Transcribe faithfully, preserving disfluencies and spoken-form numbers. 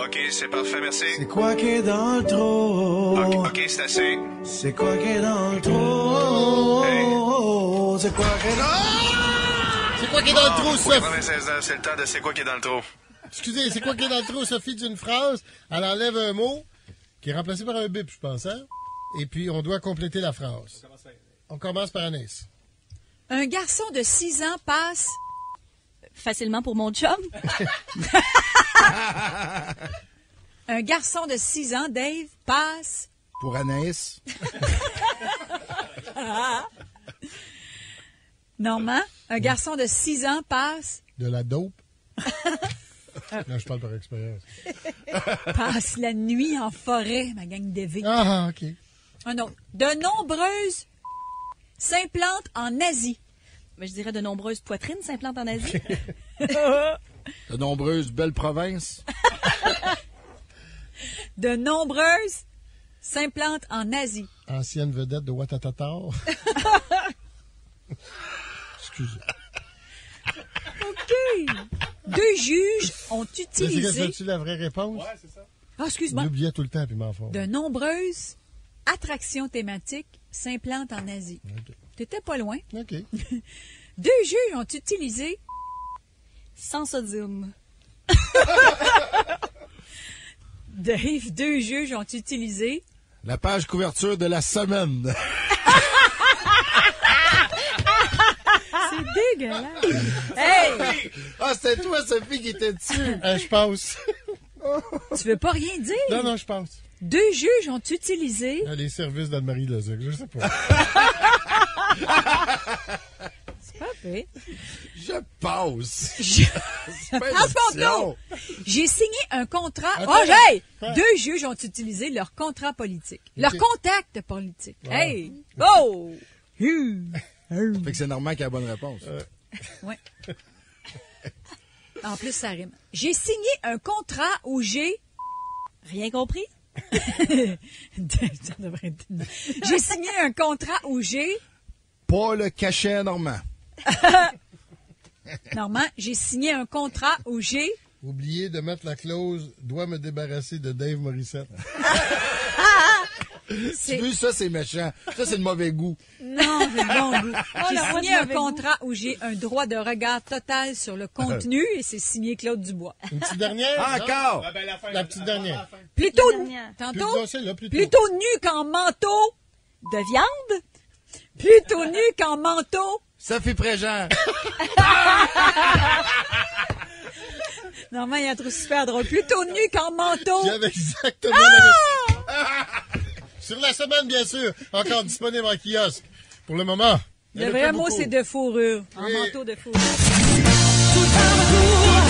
OK, c'est parfait, merci. C'est quoi qui est dans le trou? OK, OK, c'est assez. C'est quoi qui est dans le trou? Hey. C'est quoi qui est dans... C'est quoi qui est dans le trou, Sophie? quatre-vingt-seize ans, c'est le temps de c'est quoi qui est dans le trou. Excusez, c'est quoi qui est dans le trou, Sophie, d'une phrase? Elle enlève un mot qui est remplacé par un bip, je pense, hein? Et puis, on doit compléter la phrase. On commence par Anaïs. Un garçon de six ans passe... Facilement pour mon chum. Un garçon de six ans, Dave, passe... Pour Anaïs. Normand, un garçon de six ans passe... De la dope. Là, je parle par expérience. passe la nuit en forêt, ma gang de V. Ah, OK. Un autre. De nombreuses s'implantent en Asie. Mais je dirais de nombreuses poitrines s'implantent en Asie. De nombreuses belles provinces. De nombreuses s'implantent en Asie. Ancienne vedette de Ouattatatar. Excusez. OK. Deux juges ont utilisé... C'est-tu la vraie réponse? Ouais, c'est ça. Ah, excuse-moi. J'oubliais tout le temps, puis m'en fort. De nombreuses attractions thématiques s'implantent en Asie. OK. T'étais pas loin. OK. Deux juges ont utilisé sans sodium. Dave, deux juges ont utilisé La page couverture de la semaine. C'est dégueulasse. Hey! Ah, c'était toi, Sophie, qui était dessus. Euh, je pense. Tu veux pas rien dire? Non, non, je pense. Deux juges ont utilisé... Ah, les services d'Anne-Marie Lozic, je sais pas. C'est pas fait. Je pense. Je... C'est pas une Transporto! option. J'ai signé un contrat... Attends, Oh, hey! attends. Deux juges ont utilisé leur contrat politique. Leur Ok. contact politique. Wow. Hey! Oh! Hum. Fait que c'est Normand qui a la bonne réponse. Ouais. En plus, ça rime. J'ai signé un contrat où j'ai... Rien compris? Ça devrait être... J'ai signé un contrat où j'ai... Pas le cachet à Normand. Normand, j'ai signé un contrat où j'ai... Oubliez de mettre la clause « dois me débarrasser de Dave Morissette C'est... Tu veux, ça, c'est méchant. Ça, c'est le mauvais goût. Non, j'ai le bon goût. J'ai la signé voix un de mauvais contrat où j'ai un droit de regard total sur le contenu et c'est signé Claude Dubois. ». Une petite dernière? Ah, non? encore! Ah, ben, la fin. La petite dernière. La fin. Plutôt... La dernière. Plus Tantôt? non, c'est là, plutôt. Plutôt nu qu'en manteau de viande. Plutôt nu qu'en manteau. Sophie Préjean. Normalement, il y a un truc super drôle. Plutôt nu qu'en manteau. J'avais exactement Ah! la Sur la semaine, bien sûr. Encore disponible en kiosque. Pour le moment. Il y en Le a vrai pas mot, beaucoup. c'est de fourrure. En Oui. manteau de fourrure. Tout un retour